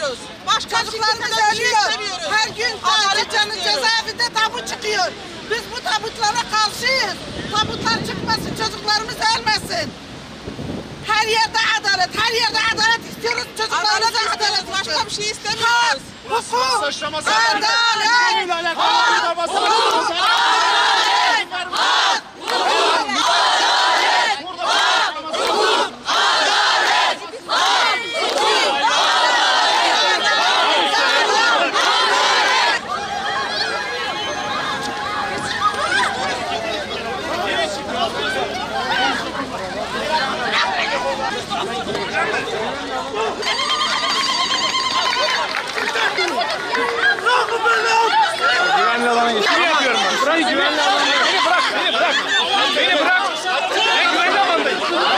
istemiyoruz. Çocuklarımız ölüyor. Her gün Can'ın cezaevinde tabut çıkıyor. Biz bu tabutlara karşıyız. Tabutlar çıkmasın, çocuklarımız ölmesin. Her yerde adalet, her yerde adalet istiyoruz. Çocuklarımıza adalet. Başka bir şey istemiyoruz. Hukuk, adalet, Güvenli alana geçtim. Ne yapıyorum ben? Burayı güvenli alana geçtim. Beni bırak, beni bırak. Beni bırak. Ben güvenli alandayım.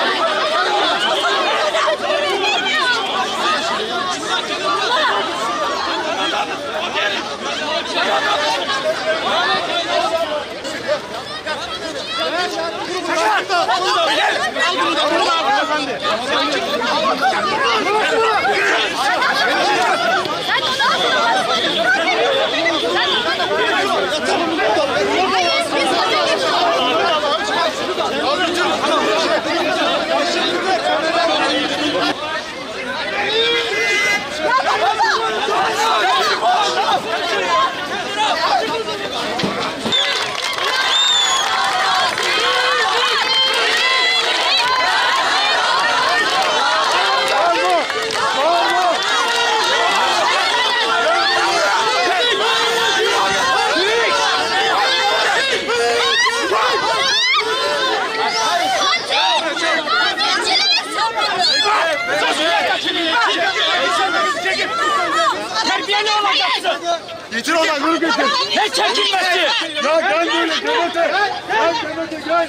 Terbiyeli olacaksın. Getir ona, yürü getir. Ne çekilmesi? Ya gel böyle, Demet'e. Gel Demet'e, gel.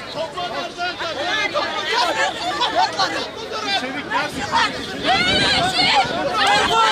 Çevik gelsin.